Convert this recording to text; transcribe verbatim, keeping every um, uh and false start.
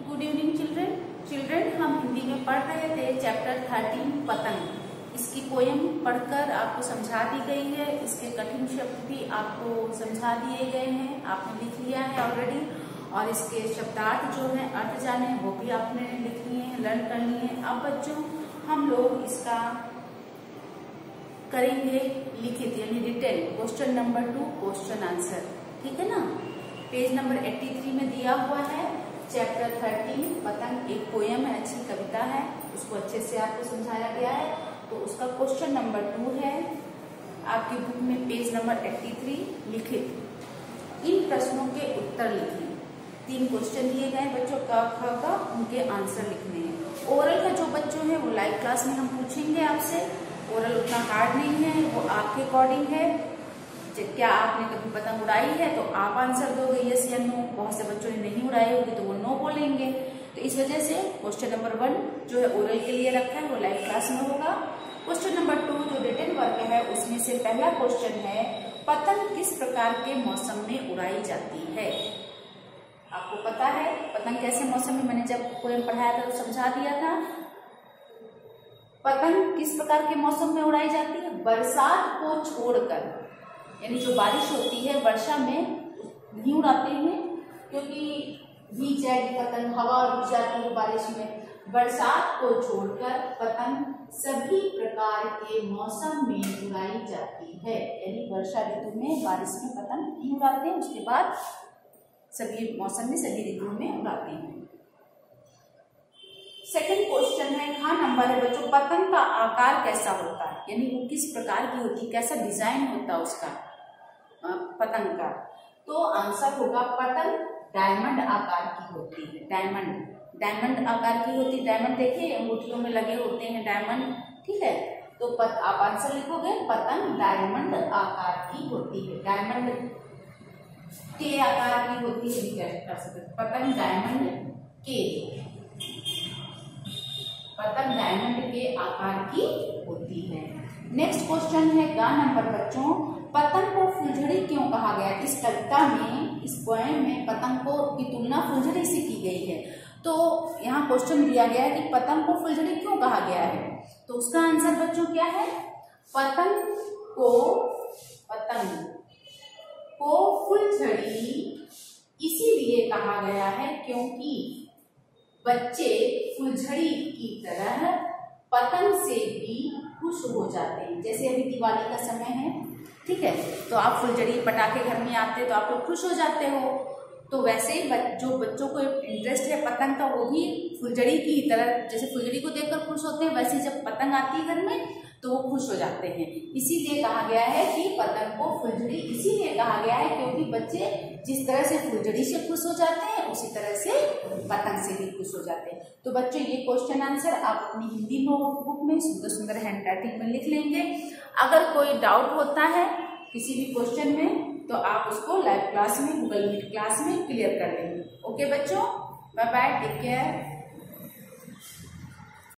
Good evening children children हम हिंदी में पढ़ रहे थे चैप्टर थर्टीन पतंग। इसकी पोयम पढ़कर आपको समझा दी गई है, इसके कठिन शब्द भी आपको समझा दिए गए हैं, आपने लिख लिया है ऑलरेडी। और इसके शब्दार्थ जो है, अर्थ जाने, वो भी आपने लिख लिए हैं, लर्न कर लिए हैं। अब बच्चों हम लोग इसका करेंगे लिखित यानी written, question number two question answer, ठीक है ना। पेज नंबर तिरासी में दिया हुआ है चैप्टर थर्टीन पतंग, एक पोयम है, अच्छी कविता है, उसको अच्छे से आपको समझाया गया है। तो उसका क्वेश्चन नंबर टू है आपकी बुक में पेज नंबर तिरासी, लिखित। इन प्रश्नों के उत्तर लिखिए। तीन क्वेश्चन दिए गए बच्चों का ख का, उनके आंसर लिखने हैं। ओरल का जो बच्चों है वो लाइव क्लास में हम पूछेंगे आपसे। ओरल उतना हार्ड नहीं है, वो आपके अकॉर्डिंग है। क्या आपने कभी पतंग उड़ाई है तो आप आंसर दोगे यस या नो। बहुत से बच्चों ने नहीं उड़ाई होगी तो वो नो बोलेंगे। तो इस वजह से क्वेश्चन नंबर वन जो है ओरल के लिए रखा है, वो लाइव क्लास में होगा। क्वेश्चन नंबर टू जो रिटन वर्क है, उसमें से पहला क्वेश्चन है पतंग किस प्रकार के मौसम में उड़ाई जाती है। आपको पता है पतंग कैसे मौसम में, मैंने जब पोएम पढ़ाया था तो समझा दिया था। पतंग किस प्रकार के मौसम में उड़ाई जाती है, बरसात को छोड़कर, यानी जो बारिश होती है वर्षा में नहीं उड़ाते हैं, क्योंकि भीग जाएगी पतंग, हवा रुक जाती है बारिश में। बरसात को छोड़कर पतंग सभी प्रकार के मौसम में उड़ाई जाती है, यानी वर्षा ऋतु में बारिश में पतंग नहीं उड़ाते हैं, उसके बाद सभी मौसम में सभी ऋतु में उड़ाते हैं। सेकंड क्वेश्चन है, खा नंबर है बच्चों, पतंग का आकार कैसा होता है, यानी वो किस प्रकार की होती है, कैसा डिजाइन होता है उसका पतंग का। तो आंसर होगा पतंग डायमंड आकार की होती है। डायमंड डायमंड आकार की होती है। डायमंड देखिए अंगूठियों में लगे होते हैं डायमंड, ठीक है। तो पत, आप आंसर लिखोगे पतंग डायमंड आकार की होती है। डायमंड के आकार की होती है, क्या कर सकते, पतंग डायमंड के पतंग डायमंड के आकार की होती है। नेक्स्ट क्वेश्चन है गा नंबर बच्चों, पतंग को फुलझड़ी क्यों कहा गया। इस कविता में, इस पोएम में पतंग को की तुलना फुलझड़ी से की गई है। तो यहाँ क्वेश्चन दिया गया है कि पतंग को फुलझड़ी क्यों कहा गया है। तो उसका आंसर बच्चों क्या है, पतंग को पतंग को फुलझड़ी इसीलिए कहा गया है क्योंकि बच्चे फुलझड़ी की तरह पतंग से भी खुश हो जाते हैं। जैसे अभी दिवाली का समय है, ठीक है, तो आप फुलझड़ी पटाखे घर में आते हैं तो आप लोग खुश हो जाते हो। तो वैसे ही जो बच्चों को इंटरेस्ट है पतंग का, वो भी फुलझड़ी की तरह, जैसे फुलझड़ी को देखकर खुश होते हैं, वैसे जब पतंग आती है घर में तो वो खुश हो जाते हैं। इसीलिए कहा गया है कि पतंग को फुलझड़ी इसीलिए कहा गया है क्योंकि बच्चे जिस तरह से फुलझड़ी से खुश हो जाते हैं उसी तरह से पतंग से भी खुश हो जाते हैं। तो बच्चों ये क्वेश्चन आंसर आप अपनी हिंदी नोटबुक में सुंदर सुंदर हैंड राइटिंग में लिख लेंगे। अगर कोई डाउट होता है किसी भी क्वेश्चन में तो आप उसको लाइव क्लास में, गूगल मीट क्लास में क्लियर कर लेंगे। ओके बच्चों, बाय बाय, टेक केयर।